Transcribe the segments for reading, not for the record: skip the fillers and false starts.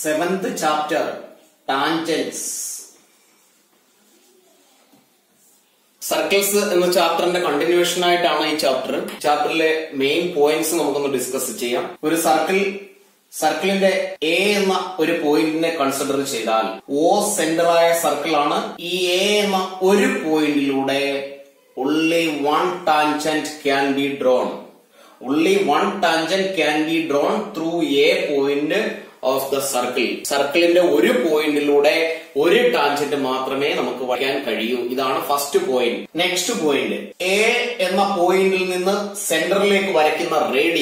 Seventh chapter, Tangents. Circles എന്ന ചാപ്റ്ററിന്റെ continuation ആയിട്ടാണ് ഈ ചാപ്റ്ററിലെ മെയിൻ പോയിന്റ്സ് നമുക്കൊന്ന് ഡിസ്കസ് ചെയ്യാം. ഒരു സർക്കിളിന്റെ എ എന്ന ഒരു പോയിന്റിനെ കൺസിഡർ ചെയ്താൽ ഓ സെന്ററായ സർക്കിൾ ആണ്. ഈ എ എന്ന ഒരു പോയിന്റിലൂടെ only one tangent can be drawn. Only one tangent can be drawn through a point of the circle. സർക്കിളിന്റെ ഒരു പോയിന്റിലൂടെ ഒരു ടാൻജന്റ് മാത്രമേ നമുക്ക് വരയ്ക്കാൻ കഴിയൂ. ഇതാണ് first point. Next point, A എന്ന പോയിന്റിൽ നിന്ന് സെന്ററിലേക്ക് വരയ്ക്കുന്ന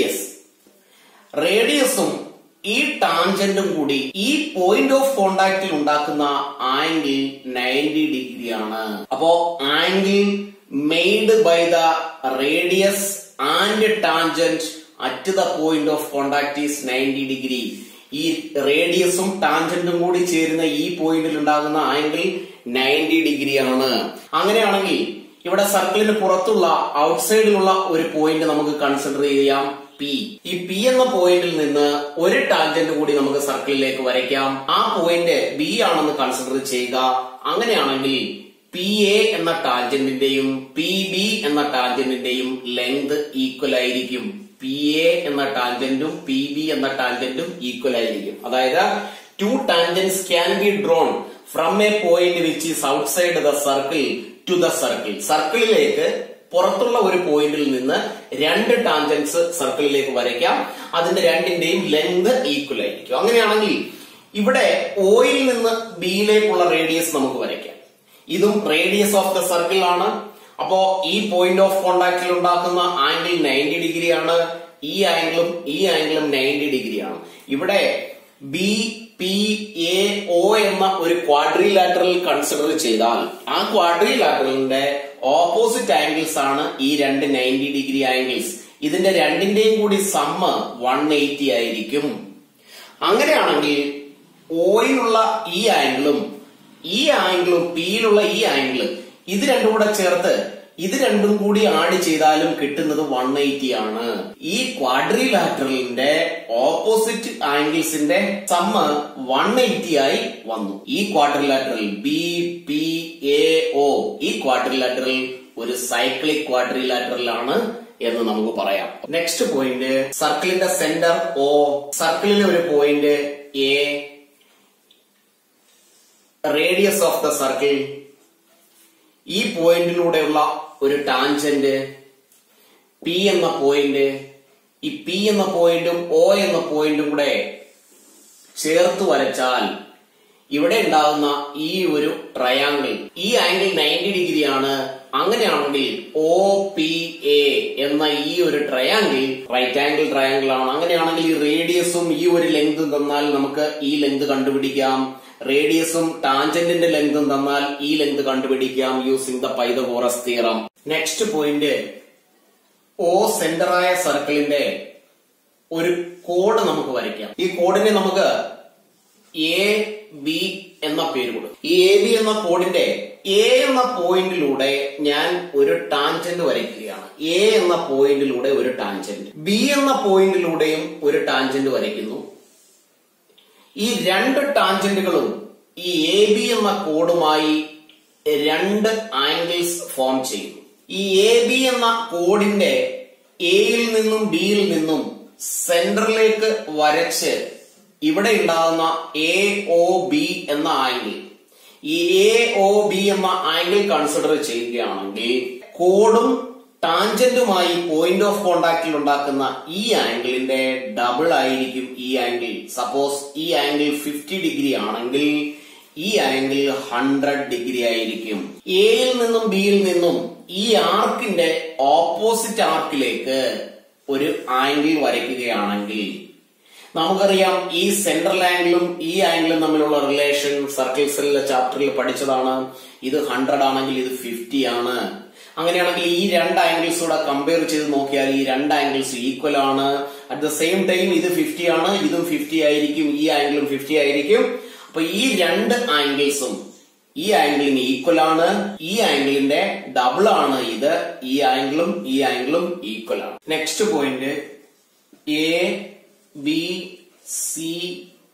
റേഡിയസും ഈ ടാൻജന്റും കൂടി ഈ പോയിന്റ് ഓഫ് കോണ്ടാക്റ്റിൽ ഉണ്ടാക്കുന്ന ആംഗിൾ 90 ഡിഗ്രിയാണ്. അപ്പോ angle made by the radius and tangent at the point of contact is 90 degree. ഈ റേഡിയസും ടാൻജന്റും കൂടി ചേരുന്ന ഈ പോയിന്റിൽ ഉണ്ടാകുന്ന ആംഗിൾ 90 ഡിഗ്രിയാണ്. അങ്ങനെയാണെങ്കിൽ ഇവിടെ സർക്കിളിന് പുറത്തുള്ള ഔട്ട്സൈഡിലുള്ള ഒരു പോയിന്റ് നമുക്ക് കൺസിഡർ ചെയ്യാം, പി. ഈ പി എന്ന പോയിന്റിൽ നിന്ന് ഒരു ടാൻജന്റ് കൂടി നമുക്ക് സർക്കിളിലേക്ക് വരയ്ക്കാം. ആ പോയിന്റ് ബി ആണെന്ന് കൺസിഡർ ചെയ്യുക. അങ്ങനെയാണെങ്കിൽ പി എ എന്ന ടാൻജന്റിന്റെയും പി ബി എന്ന ടാൻജന്റിന്റെയും ലെങ്ത് ഈക്വൽ ആയിരിക്കും. പി എ എന്ന ടാൻജന്റും പി ബി എന്ന ടാൻജന്റും ഈക്വൽ ആയിരിക്കും. അതായത് two tangents can be drawn from a point which is outside the circle to the circle. സർക്കിളിലേക്ക് പുറത്തുള്ള ഒരു പോയിന്റിൽ നിന്ന് രണ്ട് ടാൻജന്റ്സ് സർക്കിളിലേക്ക് വരയ്ക്കാം. അതിന്റെ രണ്ടിന്റെയും ലെങ്ത് ഈക്വൽ ആയിരിക്കും. അങ്ങനെയാണെങ്കിൽ ഇവിടെ ഓയിൽ നിന്ന് ബിയിലേക്കുള്ള റേഡിയസ് നമുക്ക് വരയ്ക്കാം. ഇതും റേഡിയസ് ഓഫ് ദ സർക്കിൾ ആണ്. അപ്പോ ഈ പോയിന്റ് ഓഫ് കോണ്ടാക്റ്റിൽ ഉണ്ടാക്കുന്ന ആംഗിൾ 90 ഡിഗ്രിയാണ്. ഈ ആംഗിളും 90 ഡിഗ്രിയാണ്. ഇവിടെ ബി പി എ ഒ എന്ന ഒരു ക്വാഡ്രിലാറ്ററൽ കൺസിഡർ ചെയ്താൽ ആ ക്വാഡ്രിലാറ്ററലിന്റെ ഓപ്പോസിറ്റ് ആംഗിൾസ് ആണ് ഈ രണ്ട് 90 ഡിഗ്രി ആംഗിൾസ്. ഇതിന്റെ രണ്ടിന്റെയും കൂടി സമ്മ് 180 ആയിരിക്കും. അങ്ങനെയാണെങ്കിൽ ഓയിലുള്ള ഈ ആംഗിളും പിയിലുള്ള ഈ ആംഗിളും ഇത് രണ്ടും കൂടെ ചേർത്ത് ഇത് രണ്ടും കൂടി ആഡ് ചെയ്താലും കിട്ടുന്നത് 180 ആണ്. ഈ ക്വാഡ്രിലാറ്ററലിന്റെ ഓപ്പോസിറ്റ് ആംഗിൾസിന്റെ സമ്മ് 180 ആയി വന്നു. ഈ quadrilateral B P A O ഈ ക്വാഡ്രിലാറ്ററൽ ഒരു സൈക്ലിക് ക്വാഡ്രിലാറ്ററൽ ആണ് എന്ന് നമുക്ക് പറയാം. നെക്സ്റ്റ് പോയിന്റ്, സർക്കിളിന്റെ സെന്റർ ഒ, സർക്കിളിലെ ഒരു point A, radius of the circle, ഈ പോയിന്റിലൂടെയുള്ള ഒരു ടാൻജന്റ് പി എന്ന പോയിന്റ്, ഈ പി എന്ന പോയിന്റും ഒ എന്ന പോയിന്റും കൂടെ ചേർത്ത് വരച്ചാൽ ഇവിടെ ഉണ്ടാകുന്ന ഈ ഒരു ട്രയാങ്കിൾ, ഈ ആംഗിൾ 90 ഡിഗ്രിയാണ്. അങ്ങനെയാണെങ്കിൽ ഒ പി എ എന്ന ഈ ഒരു ട്രയാങ്കിൾ റൈറ്റ് ആംഗിൾ ട്രയാങ്കിൾ ആണ്. അങ്ങനെയാണെങ്കിൽ ഈ റേഡിയസും ഈ ഒരു ലെങ്തും തന്നാൽ നമുക്ക് ഈ ലെങ്ത് കണ്ടുപിടിക്കാം. റേഡിയസും ടാൻജന്റിന്റെ ലെങ്തും തന്നാൽ ഈ ലെങ്ത് കണ്ടുപിടിക്കാം using the Pythagoras theorem. Next point, O സെന്ററായ സർക്കിളിന്റെ ഒരു കോഡ് നമുക്ക് വരയ്ക്കാം. ഈ കോഡിനെ നമുക്ക് എ ബി എന്ന പേര് കൊടുക്കും. ഈ എ ബി എന്ന കോഡിന്റെ എ എന്ന പോയിന്റിലൂടെ ഞാൻ ഒരു ടാൻജന്റ് വരയ്ക്കുകയാണ്. എ എന്ന പോയിന്റിലൂടെ ഒരു ടാൻജന്റ്, ബി എന്ന പോയിന്റിലൂടെയും ഒരു ടാൻജന്റ് വരയ്ക്കുന്നു. ഈ രണ്ട് ടാൻജന്റുകളും ഈ എ ബി എന്ന കോഡുമായി രണ്ട് ആംഗിൾസ് ഫോം ചെയ്യുന്നു. ഈ എ ബി എന്ന കോഡിന്റെ എയിൽ നിന്നും ബിയിൽ നിന്നും സെന്ററിലേക്ക് വരച്ച് ഇവിടെ ഉണ്ടാകുന്ന എ ഒ ബി എന്ന ആംഗിൾ, ഈ എ ഒ ബി എന്ന ആംഗിൾ കൺസിഡർ ചെയ്യുകയാണെങ്കിൽ കോഡും ടാൻജന്റുമായി പോയിന്റ് ഓഫ് കോണ്ടാക്റ്റിൽ ഉണ്ടാക്കുന്ന ഈ ആംഗിളിന്റെ ഡബിൾ ആയിരിക്കും ഈ ആംഗിൾ. സപ്പോസ് ഈ ആംഗിൾ 50 ഡിഗ്രി ആണെങ്കിൽ ഈ ആംഗിൾ 100 ഡിഗ്രി ആയിരിക്കും. എയിൽ നിന്നും ബിയിൽ നിന്നും ഈ ആർക്കിന്റെ ഓപ്പോസിറ്റ് ആർക്കിലേക്ക് ഒരു ആംഗിൾ വരയ്ക്കുകയാണെങ്കിൽ നമുക്കറിയാം ഈ സെൻട്രൽ ആംഗിളും ഈ ആംഗിളും തമ്മിലുള്ള റിലേഷൻ സർക്കിൾസിലെ ചാപ്റ്ററിൽ പഠിച്ചതാണ്. ഇത് 100 ആണെങ്കിൽ ഇത് 50 ആണ്. അങ്ങനെയാണെങ്കിൽ ഈ രണ്ട് ആംഗിൾസ് കൂടെ കമ്പയർ ചെയ്ത് നോക്കിയാൽ ഈ രണ്ട് ആംഗിൾസ് ഈക്വൽ ആണ്. അറ്റ് ദ സെയിം ടൈം ഇത് 50 ആണ്, ഇതും 50 ആയിരിക്കും, ഈ ആംഗിളും 50 ആയിരിക്കും. അപ്പൊ ഈ രണ്ട് ആംഗിൾസും ഈ ആംഗിളിന് ഈക്വൽ ആണ്. ഈ ആംഗിളിന്റെ ഡബിൾ ആണ് ഇത്. ഈ ആംഗിളും ഈക്വൽ ആണ്. Next point, A B C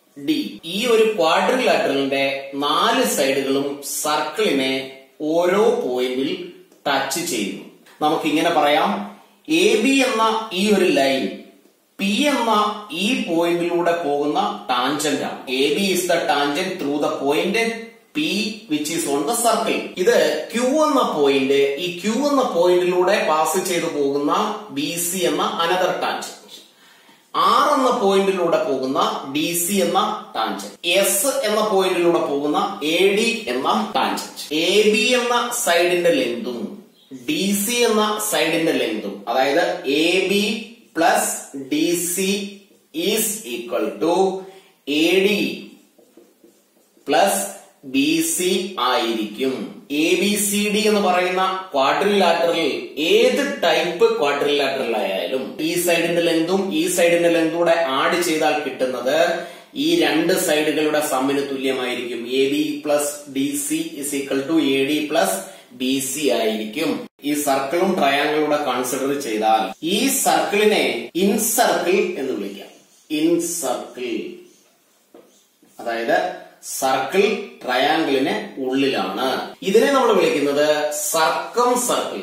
D. ഈ ഒരു ക്വാഡ്രിലാറ്ററലിന്റെ 4 സൈഡുകളും സർക്കിളിനെ ഓരോ പോയിന്റിൽ ടച്ച് ചെയ്യുന്നു. നമുക്കിങ്ങനെ പറയാം, എ ബി എന്ന ഈ ഒരു ലൈൻ പി എന്ന ഈ പോയിന്റിലൂടെ പോകുന്ന ടാൻജന്റ് ആണ്. A B is the tangent through the point P which is on the circle. ഇത് ക്യൂ എന്ന പോയിന്റ്, ഈ ക്യൂ എന്ന പോയിന്റിലൂടെ പാസ് ചെയ്തു പോകുന്ന ബി സി എന്ന അനദർ ടാൻജന്റ്, ആർ എന്ന പോയിന്റിലൂടെ പോകുന്ന ഡി സി എന്ന ടാൻജന്റ്, എസ് എന്ന പോയിന്റിലൂടെ പോകുന്ന എ ഡി എന്ന ടാൻജന്റ്. എ ബി എന്ന സൈഡിന്റെ ലെങ്തും ഡി സി എന്ന സൈഡിന്റെ ലെങ്തും, അതായത് A B plus D C is equal to A D plus B C ആയിരിക്കും. എ ബി സി ഡി എന്ന് പറയുന്ന ക്വാഡ്രിലാറ്ററൽ, ഏത് ടൈപ്പ് ക്വാഡ്രിലാറ്ററൽ ആയാലും ഈ സൈഡിന്റെ ലെങ്തും ഈ സൈഡിന്റെ ലെങ്തൂടെ ആഡ് ചെയ്താൽ കിട്ടുന്നത് ഈ 2 സൈഡുകളുടെ സമ്മിന് തുല്യമായിരിക്കും. A B plus D C is equal to A D plus B C ആയിരിക്കും. ഈ സർക്കിളും ട്രയാങ്കിളൂടെ കൺസിഡർ ചെയ്താൽ ഈ സർക്കിളിനെ ഇൻസർക്കിൾ എന്ന് വിളിക്കാം. ഇൻസർക്കിൾ, അതായത് സർക്കിൾ ട്രയാങ്കിളിന് ഉള്ളിലാണ്. ഇതിനെ നമ്മൾ വിളിക്കുന്നത് സർക്കം സർക്കിൾ.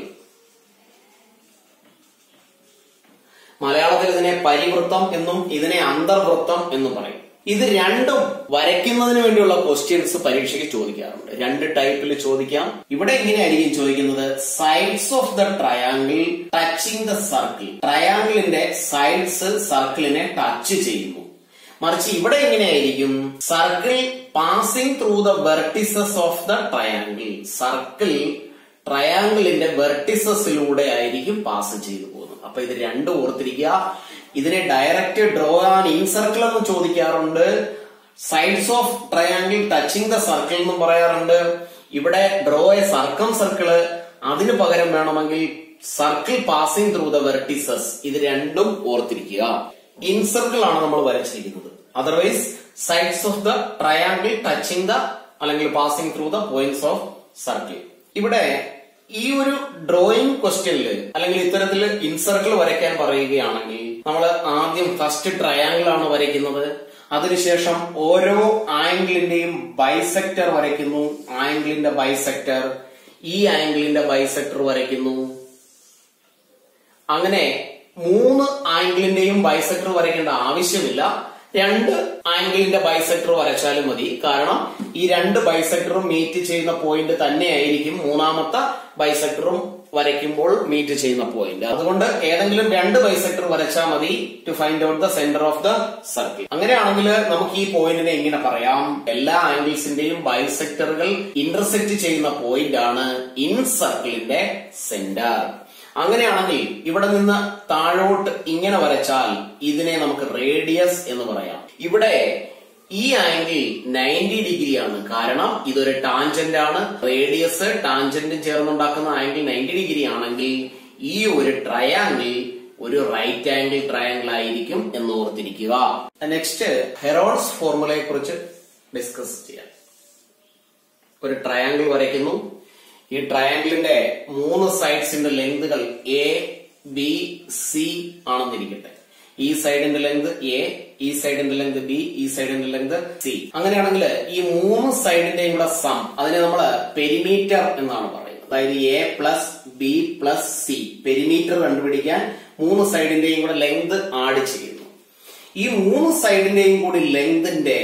മലയാളത്തിൽ ഇതിനെ പരിവൃത്തം എന്നും ഇതിനെ അന്തർവൃത്തം എന്നും പറയും. ഇത് രണ്ടും വരയ്ക്കുന്നതിന് വേണ്ടിയുള്ള ക്വസ്റ്റ്യൻസ് പരീക്ഷയ്ക്ക് ചോദിക്കാറുണ്ട്. 2 ടൈപ്പിൽ ചോദിക്കാം. ഇവിടെ എങ്ങനെയായിരിക്കും ചോദിക്കുന്നത്? Sides of the triangle touching the circle. ട്രയാങ്കിളിന്റെ സൈഡ്സ് സർക്കിളിനെ ടച്ച് ചെയ്യുന്നു. മറിച്ച് ഇവിടെ എങ്ങനെയായിരിക്കും? Circle passing through the vertices of the triangle. Circle ട്രയാങ്കിളിന്റെ വെർട്ടിസസിലൂടെ ആയിരിക്കും പാസ് ചെയ്തു പോകുന്നത്. അപ്പൊ ഇത് രണ്ടും ഓർത്തിരിക്കുക. ഇതിനെ direct draw and incircle എന്ന് ചോദിക്കാറുണ്ട്. Sides of triangle touching the circle എന്നും പറയാറുണ്ട്. ഇവിടെ ഡ്രോ എ സർക്കം സർക്കിള്, അതിന് പകരം വേണമെങ്കിൽ circle passing through the vertices. ഇത് രണ്ടും ഓർത്തിരിക്കുക. ഇൻ സർക്കിൾ ആണ് നമ്മൾ വരച്ചിരിക്കുന്നത്. Otherwise sides of the triangle touching the അല്ലെങ്കിൽ passing through the points of circle. ഇവിടെ ഈ ഒരു ഡ്രോയിങ് ക്വസ്റ്റ്യനിൽ അല്ലെങ്കിൽ ഇത്തരത്തിൽ ഇൻസർക്കിൾ വരയ്ക്കാൻ പറയുകയാണെങ്കിൽ നമ്മൾ ആദ്യം ഫസ്റ്റ് ട്രയാങ്കിൾ ആണ് വരയ്ക്കുന്നത്. അതിനുശേഷം ഓരോ ആംഗിളിന്റെയും ബൈസെക്ടർ വരയ്ക്കുന്നു. ആംഗിളിന്റെ ബൈസെക്ടർ, ഈ ആംഗിളിന്റെ ബൈസെക്ടർ വരയ്ക്കുന്നു. അങ്ങനെ 3 ആംഗിളിന്റെയും ബൈസെക്ടർ വരയ്ക്കേണ്ട ആവശ്യമില്ല. 2 ആംഗിളിന്റെ ബൈസെക്ടർ വരച്ചാലും മതി. കാരണം ഈ 2 ബൈസെക്ടറും മീറ്റ് ചെയ്യുന്ന പോയിന്റ് തന്നെയായിരിക്കും 3ാമത്തെ ബൈസെക്ടറും വരയ്ക്കുമ്പോൾ മീറ്റ് ചെയ്യുന്ന പോയിന്റ്. അതുകൊണ്ട് ഏതെങ്കിലും 2 ബൈസെക്ടർ വരച്ചാൽ മതി to find out the centre of the circle. അങ്ങനെയാണെങ്കിൽ നമുക്ക് ഈ പോയിന്റിനെ ഇങ്ങനെ പറയാം: എല്ലാ ആംഗിൾസിന്റെയും ബൈസെക്ടറുകൾ ഇന്റർസെക്ട് ചെയ്യുന്ന പോയിന്റ് ആണ് ഇൻ സർക്കിളിന്റെ സെന്റർ. അങ്ങനെയാണെങ്കിൽ ഇവിടെ നിന്ന് താഴോട്ട് ഇങ്ങനെ വരച്ചാൽ ഇതിനെ നമുക്ക് റേഡിയസ് എന്ന് പറയാം. ഇവിടെ ഈ ആംഗിൾ 90 ഡിഗ്രിയാണ്. കാരണം ഇതൊരു ടാൻജന്റ് ആണ്. റേഡിയസ് ടാൻജന്റും ചേർന്നുണ്ടാക്കുന്ന ആംഗിൾ 90 ഡിഗ്രി ആണെങ്കിൽ ഈ ഒരു ട്രയാംഗിൾ ഒരു റൈറ്റ് ആംഗിൾ ട്രയാംഗിൾ ആയിരിക്കും എന്ന് ഓർത്തിരിക്കുക. നെക്സ്റ്റ് ഹെറോൺസ് ഫോർമുലയെ കുറിച്ച് ഡിസ്കസ് ചെയ്യാം. ഒരു ട്രയാംഗിൾ വരയ്ക്കുന്നു. ഈ ട്രയാംഗിളിന്റെ 3 സൈഡ്സിന്റെ ലെങ്തുകൾ എ ബി സി ആണെന്നിരിക്കട്ടെ. ഈ സൈഡിന്റെ ലെങ്ത് എ, ഈ സൈഡിന്റെ ലെങ്ത് ബി, ഈ സൈഡിന്റെ ലെങ്ത് സി. അങ്ങനെയാണെങ്കിൽ ഈ 3 സൈഡിന്റെയും കൂടെ സം, അതിനെ നമ്മൾ പെരിമീറ്റർ എന്നാണ് പറയുന്നത്. അതായത് A plus B plus C. Perimeter കണ്ടുപിടിക്കാൻ 3 സൈഡിന്റെയും കൂടെ ലെങ്ത് ആഡ് ചെയ്യുന്നു. ഈ 3 സൈഡിന്റെയും കൂടി ലെങ്തിന്റെ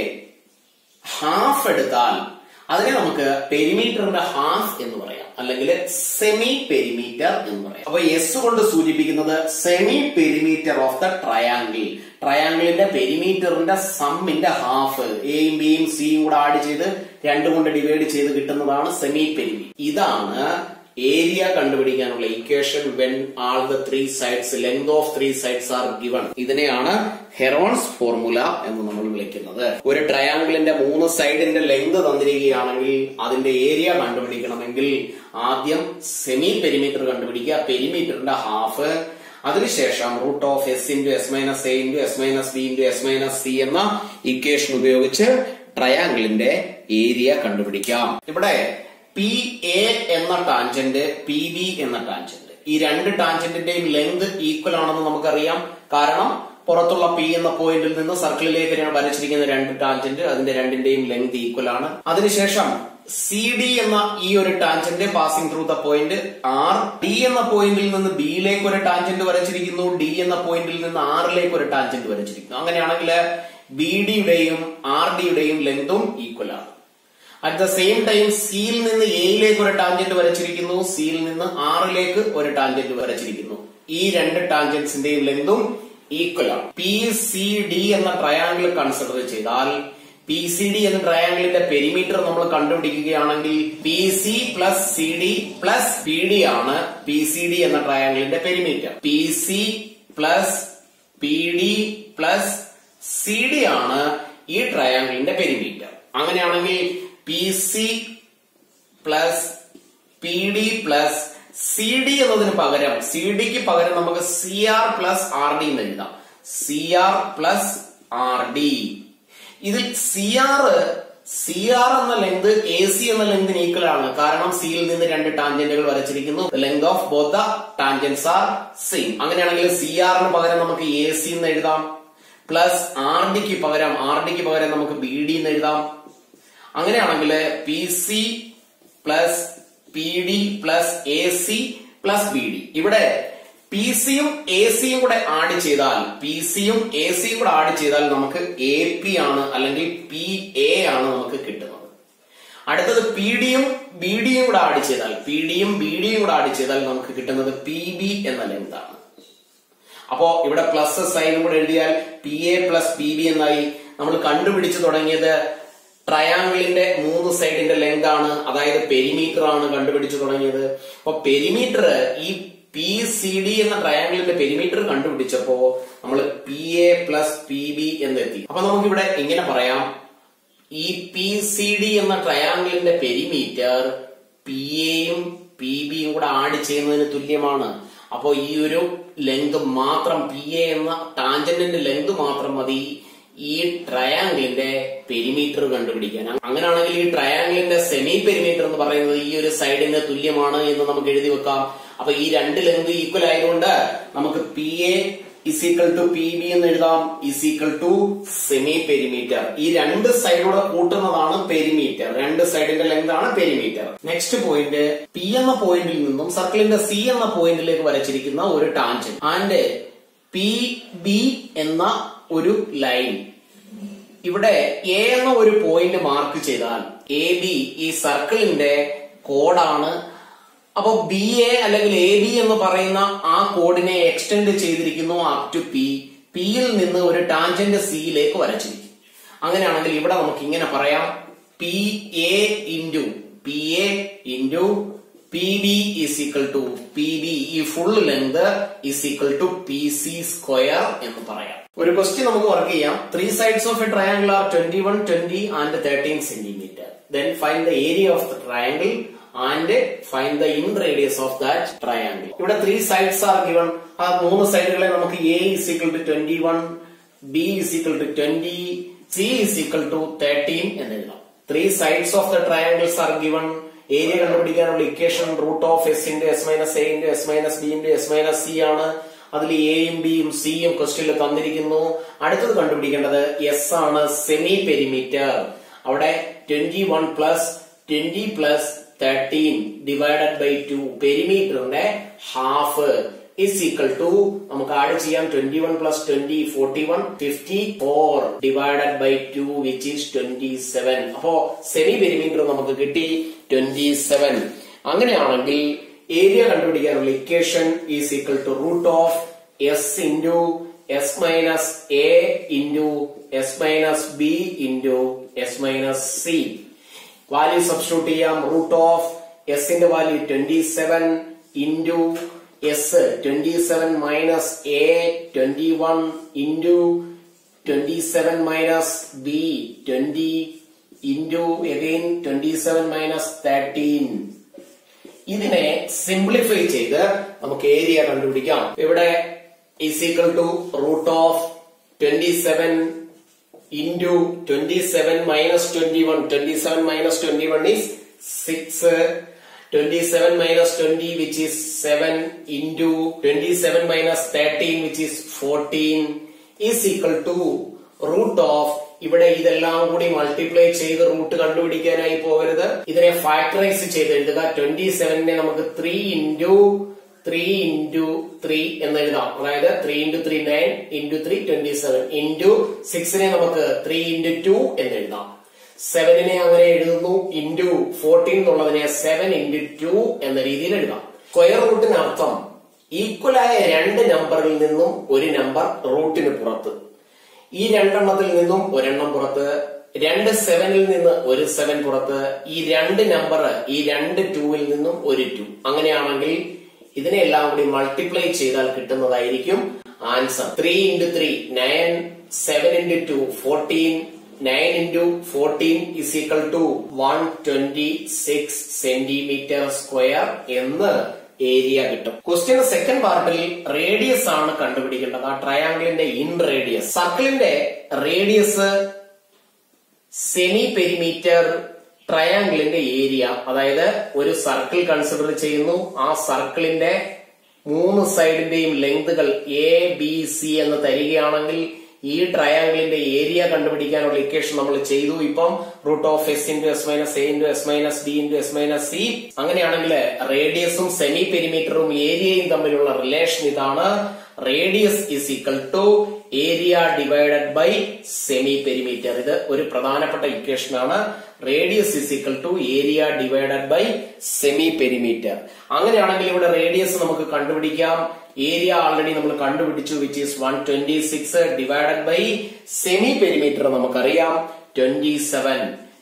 ഹാഫ് എടുത്താൽ അതിനെ നമുക്ക് പെരിമീറ്ററിന്റെ ഹാഫ് എന്ന് പറയാം, അല്ലെങ്കിൽ സെമി പെരിമീറ്റർ എന്ന് പറയാം. അപ്പൊ എസ് കൊണ്ട് സൂചിപ്പിക്കുന്നത് semi perimeter of the triangle. ട്രയാംഗിളിന്റെ പെരിമീറ്ററിന്റെ സമ്മിന്റെ ഹാഫ്, എയും ബിയും സിയും കൂടെ ആഡ് ചെയ്ത് 2 കൊണ്ട് ഡിവൈഡ് ചെയ്ത് കിട്ടുന്നതാണ് സെമി പെരിമീറ്റർ. ഇതാണ് ഏരിയ കണ്ടുപിടിക്കാനുള്ള equation when all the 3 sides length of 3 sides are given. ഇതിനെയാണ് ഹെറോൺസ് ഫോർമുല എന്ന് നമ്മൾ വിളിക്കുന്നത്. ഒരു ട്രയാംഗിളിന്റെ 3 സൈഡിന്റെ ലെങ്ത് തന്നിരിക്കുകയാണെങ്കിൽ അതിന്റെ ഏരിയ കണ്ടുപിടിക്കണമെങ്കിൽ ആദ്യം സെമി പെരിമീറ്റർ കണ്ടുപിടിക്കുക, പെരിമീറ്ററിന്റെ ഹാഫ്. അതിനുശേഷം root of S into S minus A into S minus B into S minus C എന്ന ഇക്വേഷൻ ഉപയോഗിച്ച് ട്രയാംഗിളിന്റെ ഏരിയ കണ്ടുപിടിക്കാം. ഇവിടെ പി എ എന്ന ടാൻജന്റ്, പി ബി എന്ന ടാൻജന്റ്, ഈ 2 ടാൻജന്റിന്റെയും ലെങ്ത് ഈക്വൽ ആണെന്ന് നമുക്കറിയാം. കാരണം പുറത്തുള്ള പി എന്ന പോയിന്റിൽ നിന്ന് സർക്കിളിലേക്ക് വരച്ചിരിക്കുന്ന രണ്ട് ടാൻജന്റ്, അതിന്റെ രണ്ടിന്റെയും ലെങ്ത് ഈക്വൽ ആണ്. അതിനുശേഷം സി ഡി എന്ന ഈ ഒരു tangent passing through the point R, D എന്ന പോയിന്റിൽ നിന്ന് ബിയിലേക്ക് ഒരു ടാൻജന്റ് വരച്ചിരിക്കുന്നു, ഡി എന്ന പോയിന്റിൽ നിന്ന് ആറിലേക്ക് ഒരു ടാൻജന്റ് വരച്ചിരിക്കുന്നു. അങ്ങനെയാണെങ്കിൽ ബി ഡിയുടെയും ആർ ഡിയുടെയും ലെങ്തും ഈക്വൽ ആണ്. അറ്റ് ദ സെയിം ടൈം സിയിൽ നിന്ന് എയിലേക്ക് ഒരു ടാൻജന്റ് വരച്ചിരിക്കുന്നു, സിയിൽ നിന്ന് ആറിലേക്ക് ഒരു ടാൻജന്റ് വരച്ചിരിക്കുന്നു. ഈ രണ്ട് ടാൻജന്റ്സിന്റെയും ലെങ്തും ഈക്വൽ ആണ്. പി സി ഡി എന്ന ട്രയാംഗിൾ കൺസിഡർ ചെയ്താൽ പി സി ഡി എന്ന ട്രയാംഗിളിന്റെ പെരിമീറ്റർ നമ്മൾ കണ്ടുപിടിക്കുകയാണെങ്കിൽ P C plus C D plus P D ആണ് പി സി ഡി എന്ന ട്രയാംഗിളിന്റെ perimeter. P C plus P D plus C D ആണ് ഈ ട്രയാംഗിളിന്റെ പെരിമീറ്റർ. അങ്ങനെയാണെങ്കിൽ P C plus P D plus C D എന്നതിന് പകരം, സി ഡിക്ക് പകരം നമുക്ക് C R plus R D എന്ന് എഴുതാം. C R plus R D. ഇതിൽ സി ആർ എന്ന ലെങ്ത് എ സി എന്ന ലെങ്തിന് ഈക്വൽ ആണ്. കാരണം സിയിൽ നിന്ന് രണ്ട് ടാൻജന്റുകൾ വരച്ചിരിക്കുന്നു. Length of both the tangents are same. അങ്ങനെയാണെങ്കിൽ സി ആറിന് പകരം നമുക്ക് എ സി എന്ന് എഴുതാം. പ്ലസ് ആർ ഡിക്ക് പകരം നമുക്ക് ബി ഡി എന്ന് എഴുതാം. അങ്ങനെയാണെങ്കിൽ P C plus P D plus A C plus B D. ഇവിടെ പി സിയും എ സിയും കൂടെ ആഡ് ചെയ്താൽ നമുക്ക് എ പി ആണ്, അല്ലെങ്കിൽ പി എ ആണ് നമുക്ക് കിട്ടുന്നത്. അടുത്തത് പി ഡിയും ബി ഡിയും കൂടെ ആഡ് ചെയ്താൽ നമുക്ക് കിട്ടുന്നത് പി ബി എന്ന ലെങ്ത് ആണ്. അപ്പോ ഇവിടെ പ്ലസ് സൈനും കൂടെ എഴുതിയാൽ P A plus P B എന്നായി. നമ്മൾ കണ്ടുപിടിച്ചു തുടങ്ങിയത് ട്രയാംഗിളിന്റെ 3 സൈഡിന്റെ ലെങ്ത് ആണ്, അതായത് പെരിമീറ്റർ ആണ് കണ്ടുപിടിച്ചു തുടങ്ങിയത്. അപ്പൊ പെരിമീറ്റർ, ഈ പി സി ഡി എന്ന ട്രയാംഗിളിന്റെ പെരിമീറ്റർ കണ്ടുപിടിച്ചപ്പോ നമ്മൾ P A plus P B എന്നെത്തി. അപ്പൊ നമുക്കിവിടെ ഇങ്ങനെ പറയാം, ഈ പി സി ഡി എന്ന ട്രയാംഗിളിന്റെ പെരിമീറ്റർ പി എയും പി ബിയും കൂടെ ആഡ് ചെയ്യുന്നതിന് തുല്യമാണ്. അപ്പോ ഈ ഒരു ലെങ്ത് മാത്രം, പി എ എന്ന ടാൻജന്റിന്റെ ലെങ്ത് മാത്രം മതി ഈ ട്രയാംഗിളിന്റെ പെരിമീറ്റർ കണ്ടുപിടിക്കാൻ. അങ്ങനെയാണെങ്കിൽ ഈ ട്രയാംഗിളിന്റെ സെമി പെരിമീറ്റർ എന്ന് പറയുന്നത് ഈ ഒരു സൈഡിന് തുല്യമാണ് എന്ന് നമുക്ക് എഴുതി വെക്കാം. അപ്പൊ ഈ രണ്ട് ലെങ്ത് ഈക്വൽ ആയതുകൊണ്ട് നമുക്ക് P A is equal to P B എന്ന് എഴുതാം, is equal to semi perimeter. ഈ രണ്ട് സൈഡോടെ കൂട്ടുന്നതാണ് പെരിമീറ്റർ. രണ്ട് സൈഡിന്റെ ലെങ്ത് ആണ് പെരിമീറ്റർ. നെക്സ്റ്റ് പോയിന്റ്, പി എന്ന പോയിന്റിൽ നിന്നും സർക്കിളിന്റെ സി എന്ന പോയിന്റിലേക്ക് വരച്ചിരിക്കുന്ന ഒരു ടാൻജന്റ് ആൻഡ് പി ബി എന്ന ഒരു ലൈൻ. ഇവിടെ എ എന്ന ഒരു പോയിന്റ് മാർക്ക് ചെയ്താൽ എ ബി ഈ സർക്കിളിന്റെ കോഡാണ്. അപ്പൊ ബി എ അല്ലെങ്കിൽ എ ബി എന്ന് പറയുന്ന ആ കോഡിനെ എക്സ്റ്റെൻഡ് ചെയ്തിരിക്കുന്നു അപ് ടു പി. പിയിൽ നിന്ന് ഒരു ടാൻജന്റ് സിയിലേക്ക് വരച്ചിരിക്കും. അങ്ങനെയാണെങ്കിൽ ഇവിടെ നമുക്ക് ഇങ്ങനെ പറയാം, P A into P B is equal to P B, ഈ full length is equal to P C square എന്ന് പറയാം. ഒരു ക്വസ്റ്റ്യൻ നമുക്ക് വർക്ക് ചെയ്യാം. 3 sides of a triangle are 21, 20 and 13 centimeter. Then find the area of the triangle and find the in radius of that triangle. ഇവിടെ 3 sides are given. ആ 3 സൈഡുകളെ നമുക്ക് A is equal to 21, B is equal to 20, C is equal to 13 എന്ന് എഴുതാം. 3 sides of the triangles are given. Area കണ്ടുപിടിക്കാനുള്ള equation root of S into S minus A into S minus B into S minus C ആണ്. അതിൽ എയും ബിയും സിയും ക്വസ്റ്റ്യനിൽ തന്നിരിക്കുന്നു. അടുത്തത് കണ്ടുപിടിക്കേണ്ടത് എസ് ആണ്, സെമി പെരിമീറ്റർ. അവിടെ 21 പ്ലസ് 20 പ്ലസ് 13 ഡിവൈഡഡ് ബൈ 2, പെരിമീറ്ററിന്റെ ഹാഫ് is equal to, നമുക്ക് ആഡ് ചെയ്യാം, 21 plus 20 41, 54 divided by 2 which is 27. അപ്പോ സെമി പെരിമീറ്റർ നമുക്ക് കിട്ടി 27. അങ്ങനെയാണെങ്കിൽ ഏരിയ കണ്ടുപിടിക്കാനുള്ള equation is equal to root of s into s minus a into s minus b into s minus c. Value substitute ചെയ്യാം. Root of s ന്റെ value 27 into S 27 minus A 21 into 27 minus B 20 into again 27 minus 13. ഇതിനെ simplify ചെയ്ത് നമുക്ക് area കണ്ടുപിടിക്കാം. ഇവിടെ is equal to root of 27 into 27 minus 21. 27 minus 21 is 6. 27 minus 20 which is 7 into 27 minus 13 which is 14 is equal to root of, ഇവിടെ ഇതെല്ലാം കൂടി multiply ചെയ്ത് root കണ്ടുപിടിക്കാനായി പോകരുത്, ഇതിനെ ഫാക്ടറൈസ് ചെയ്ത് എഴുതുക. 27നെ നമുക്ക് 3 into 3 എന്ന് എഴുതാം. അതായത് 3 into 3 9 into 3 27 into 6നെ നമുക്ക് 3 into 2 എന്ന് എഴുതാം. 7നെ അങ്ങനെ എഴുതുന്നു. into 14 എന്നുള്ളതിനെ 7 into 2 എന്ന രീതിയിൽ എഴുതാം. സ്ക്വയർ റൂട്ടിനർത്ഥം ഈക്വലായ രണ്ട് നമ്പറിൽ നിന്നും ഒരു നമ്പർ റൂട്ടിന് പുറത്ത്, ഈ രണ്ടെണ്ണത്തിൽ നിന്നും ഒരെണ്ണം പുറത്ത്, രണ്ട് 7ൽ നിന്ന് ഒരു 7 പുറത്ത്, ഈ രണ്ട് നമ്പർ ഈ രണ്ട് 2ൽ നിന്നും ഒരു 2. അങ്ങനെയാണെങ്കിൽ ഇതിനെല്ലാം കൂടി മൾട്ടിപ്ലൈ ചെയ്താൽ കിട്ടുന്നതായിരിക്കും answer. 3 into 3 9, 7 into 2 14, 9 into 14 is equal to 126 centimeter square എന്ന് ഏരിയ കിട്ടും. ക്വസ്റ്റ്യൻ സെക്കൻഡ് പാർട്ടിൽ റേഡിയസ് ആണ് കണ്ടുപിടിക്കേണ്ടത്. ആ ട്രയാങ്കിളിന്റെ ഇൻ റേഡിയസ്. സർക്കിളിന്റെ റേഡിയസ് സെമി പെരിമീറ്റർ, ട്രയാങ്കിളിന്റെ ഏരിയ. അതായത് ഒരു സർക്കിൾ കൺസിഡർ ചെയ്യുന്നു. ആ സർക്കിളിന്റെ 3 സൈഡിന്റെയും ലെങ്തുകൾ ABC എന്ന് തരികയാണെങ്കിൽ ഈ ട്രയാങ്കിളിന്റെ ഏരിയ കണ്ടുപിടിക്കാനുള്ള ഇക്വേഷൻ നമ്മൾ ചെയ്തു. ഇപ്പം root of S into S minus A into S minus B into S minus C. അങ്ങനെയാണെങ്കിൽ റേഡിയസും സെമി പെരിമീറ്ററും ഏരിയയും തമ്മിലുള്ള റിലേഷൻ ഇതാണ്. Radius is equal to area divided by semi perimeter. ഇത് ഒരു പ്രധാനപ്പെട്ട ഇക്വേഷൻ ആണ്. Radius is equal to area divided by semi perimeter. അങ്ങനെയാണെങ്കിൽ ഇവിടെ റേഡിയസ് നമുക്ക് കണ്ടുപിടിക്കാം. ഏരിയ ആൾറെഡി നമ്മൾ കണ്ടുപിടിച്ചു, which is 126 divided by semi perimeter നമുക്കറിയാം 27.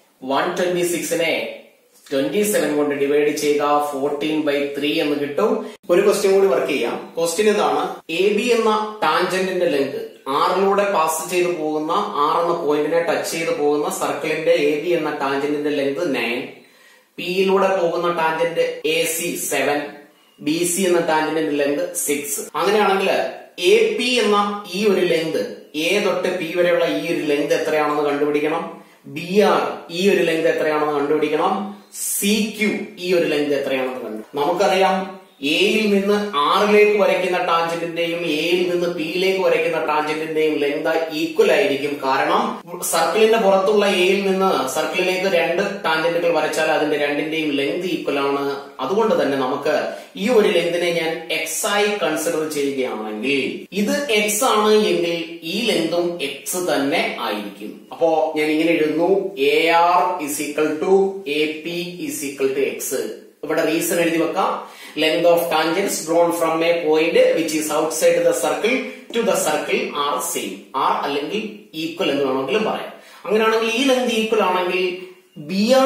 126നെ 27 കൊണ്ട് ഡിവൈഡ് ചെയ്യുക, 14/3 എന്ന് കിട്ടും. ഒരു ക്വസ്റ്റ്യൻ കൂടി വർക്ക് ചെയ്യാം. ക്വസ്റ്റ്യൻ ഇതാണ്. AB എന്ന ടാൻജന്റിന്റെ ലെങ്ത്, ആറിലൂടെ പാസ് ചെയ്തു പോകുന്ന, 6 എന്ന പോയിന്റിനെ ടച്ച് ചെയ്ത് പോകുന്ന സർക്കിളിന്റെ AB എന്ന ടാൻജന്റിന്റെ ലെങ്ത് 9, Pയിലൂടെ പോകുന്ന ടാൻജന്റ് AC 7, BC എന്ന ടാൻജന്റിന്റെ ലെങ്ത് 6. അങ്ങനെയാണെങ്കിൽ AP എന്ന ഈ ഒരു ലെങ്ത്, A തൊട്ട് P വരെയുള്ള ഈ ഒരു ലെങ്ത് എത്രയാണെന്ന് കണ്ടുപിടിക്കണം. BR ഈ ഒരു ലെങ്ത് എത്രയാണെന്ന് കണ്ടുപിടിക്കണം. CQ ഈ ഒരു ലെങ്ത് എത്രയാണെന്ന് കണ്ടുപിടിക്കണം. നമുക്കറിയാം എയിൽ നിന്ന് ആറിലേക്ക് വരയ്ക്കുന്ന ടാൻജന്റിന്റെയും എയിൽ നിന്ന് പിയിലേക്ക് വരയ്ക്കുന്ന ടാൻജന്റിന്റെയും ലെങ്ത് ഈക്വൽ ആയിരിക്കും. കാരണം സർക്കിളിന്റെ പുറത്തുള്ള എയിൽ നിന്ന് സർക്കിളിലേക്ക് രണ്ട് ടാൻജന്റുകൾ വരച്ചാൽ അതിന്റെ രണ്ടിന്റെയും ലെങ്ത് ഈക്വൽ ആണ്. അതുകൊണ്ട് തന്നെ നമുക്ക് ഈ ഒരു ലെങ്തിനെ ഞാൻ X ആയി കൺസിഡർ ചെയ്യുകയാണെങ്കിൽ, ഇത് X ആണ് എങ്കിൽ ഈ ലെങ്തും X തന്നെ ആയിരിക്കും. അപ്പോ ഞാൻ ഇങ്ങനെ എഴുതുന്നു, AR is equal to AP is equal to X. ഇവിടെ റീസൺ എഴുതി വെക്കാം. Length of tangents drawn from a point which is outside the circle to the circle are same. R അല്ലെങ്കിൽ ഈക്വൽ എന്ന് വേണമെങ്കിലും പറയാം. അങ്ങനെയാണെങ്കിൽ ഈ ലെങ്ത് ഈക്വൽ ആണെങ്കിൽ BR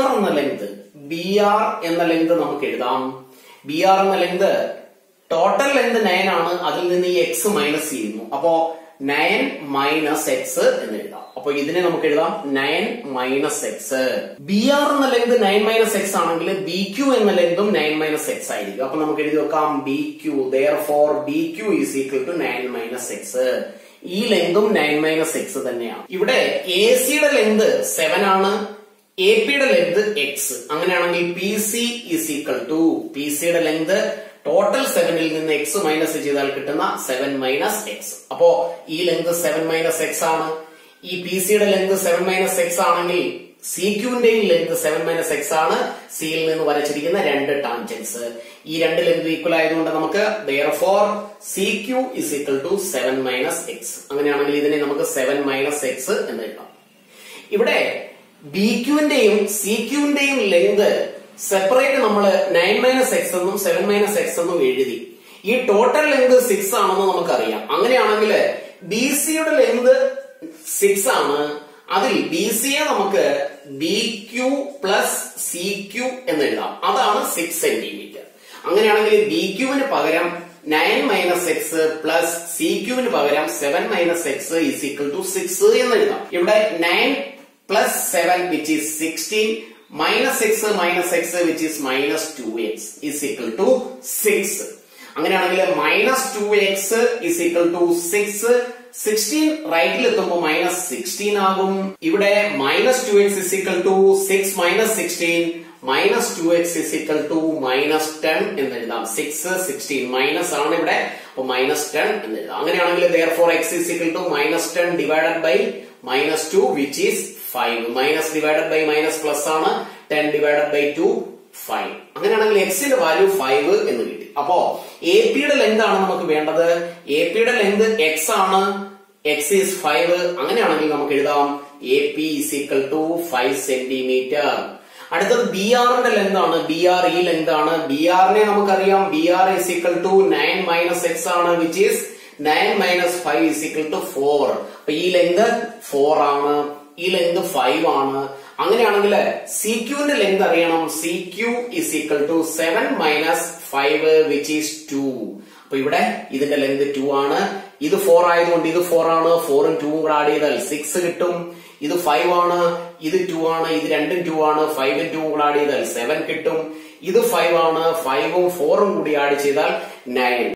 എന്ന ലെങ്ത് നമുക്ക് എഴുതാം. BR എന്ന ലെങ്ത് ടോട്ടൽ ലെങ്ത് 9 ആണ്. അതിൽ നിന്ന് ഈ X മൈനസ് ചെയ്യുന്നു. അപ്പോ 9 മൈനസ് X എന്ന് എഴുതാം. അപ്പൊ ഇതിനെ നമുക്ക് എഴുതാം 9 മൈനസ് X. BR എന്ന ലെങ്ത് 9 മൈനസ് X ആണെങ്കിൽ BQ എന്ന ലെങ്തും 9 മൈനസ് X ആയിരിക്കും. അപ്പൊ നമുക്ക് എഴുതി വെക്കാം BQ. Therefore BQ is equal to 9 minus X. ഈ ലെങ്തും 9 മൈനസ് X തന്നെയാണ്. ഇവിടെ AC-യുടെ ലെങ്ത് 7 ആണ്, AP-യുടെ ലെങ്ത് X. അങ്ങനെയാണെങ്കിൽ PC is equal to, PC-യുടെ ലെങ്ത് ടോട്ടൽ 7ൽ നിന്ന് X മൈനസ് ചെയ്താൽ കിട്ടുന്ന 7 മൈനസ് X. അപ്പോ ഈ ലെങ്ത് 7 മൈനസ് X ആണ്. ഈ PC-യുടെ ലെങ്ത് 7 മൈനസ് X ആണെങ്കിൽ CQ-ന്റെയും ലെങ്ത് 7 മൈനസ് X ആണ്. സിയിൽ നിന്ന് വരച്ചിരിക്കുന്ന രണ്ട് ടാൻജൻസ്, ഈ രണ്ട് ലെങ്ത് ഈക്വൽ ആയതുകൊണ്ട് നമുക്ക് therefore CQ is equal to 7 minus X. അങ്ങനെയാണെങ്കിൽ ഇതിനെ നമുക്ക് 7 മൈനസ് X എന്ന് എഴുതാം. ഇവിടെ BQ-ന്റെയും CQ-ന്റെയും ലെങ്ത് സെപ്പറേറ്റ് നമ്മൾ 9 മൈനസ് X എന്നും 7 മൈനസ് X എന്നും എഴുതി. ഈ ടോട്ടൽ ലെങ്ത് 6 ആണെന്ന് നമുക്കറിയാം. അങ്ങനെയാണെങ്കിൽ BC-യുടെ ലെങ്ത് 6 ആണ്. അതിൽ BC-യെ നമുക്ക് BQ പ്ലസ് CQ എന്ന് എഴുതാം. അതാണ് 6 സെന്റിമീറ്റർ. അങ്ങനെയാണെങ്കിൽ BQ-വിന് പകരം 9 മൈനസ് X പ്ലസ് CQ-വിന് പകരം 7 minus X is equal to 6 എന്ന് എഴുതാം. ഇവിടെ 9 plus 7 which is 16 minus X minus X which is minus 2X is equal to 6. അങ്ങനെയാണെങ്കിൽ minus 2X is equal to 6. 16 റൈറ്റിൽ എത്തുമ്പോൾ minus 16 ആകും. ഇവിടെ minus 2X is equal to 6 minus 16 minus 2x is equal to minus 10 എന്ന് എഴുതാം. 6 16 minus ആണ് ഇവിടെ, അപ്പൊ minus 10 എന്ന് എഴുതാം. അങ്ങനെയാണെങ്കിൽ therefore x is equal to minus 10 divided by minus 2 which is 5. Minus divided by minus plus ആണ്, 10 divided by 2 5. അങ്ങനെയാണെങ്കിൽ x ന്റെ വാല്യൂ 5 എന്ന് കിട്ടി. അപ്പോ എ പിയുടെ ലെങ്ത് ആണ് നമുക്ക് വേണ്ടത്. എ പിയുടെ ലെങ്ത് x ആണ്, x is 5. അങ്ങനെയാണെങ്കിൽ നമുക്ക് എഴുതാം A P is equal to 5 centimetre. അടുത്തത് ബി ആറിന്റെ ലെങ്ത് ആണ്. ബി ആർ ഈ ലെങ്ത് ആണ്. ബി ആറിനെ നമുക്കറിയാം, B R is equal to 9 minus x ആണ്, which is 9 minus 5 is equal to 4. അപ്പൊ ഈ ലെങ്ത് 4 ആണ്, ഈ ലെങ്ത് 5 ആണ്. അങ്ങനെയാണെങ്കിൽ സി ക്യൂന്റെ ലെങ്ത് അറിയണം. C Q is equal to 7 minus 5 which is 2. അപ്പൊ ഇവിടെ ഇതിന്റെ ലെങ്ത് 2 ആണ്. ഇത് 4 ആയതുകൊണ്ട് ഇത് 4 ആണ്. 4 ഉം 2 ഉം കൂടെ ആഡ് ചെയ്താൽ 6 കിട്ടും. ഇത് 5 ആണ്, ഇത് 2 ആണ്, ഇത് രണ്ടും 2 ആണ്. 5 ഉം 2 ഉം കൂടെ ആഡ് ചെയ്താൽ 7 കിട്ടും. ഇത് 5 ആണ്, 5 ഉം 4 ഉം കൂടി ആഡ് ചെയ്താൽ 9.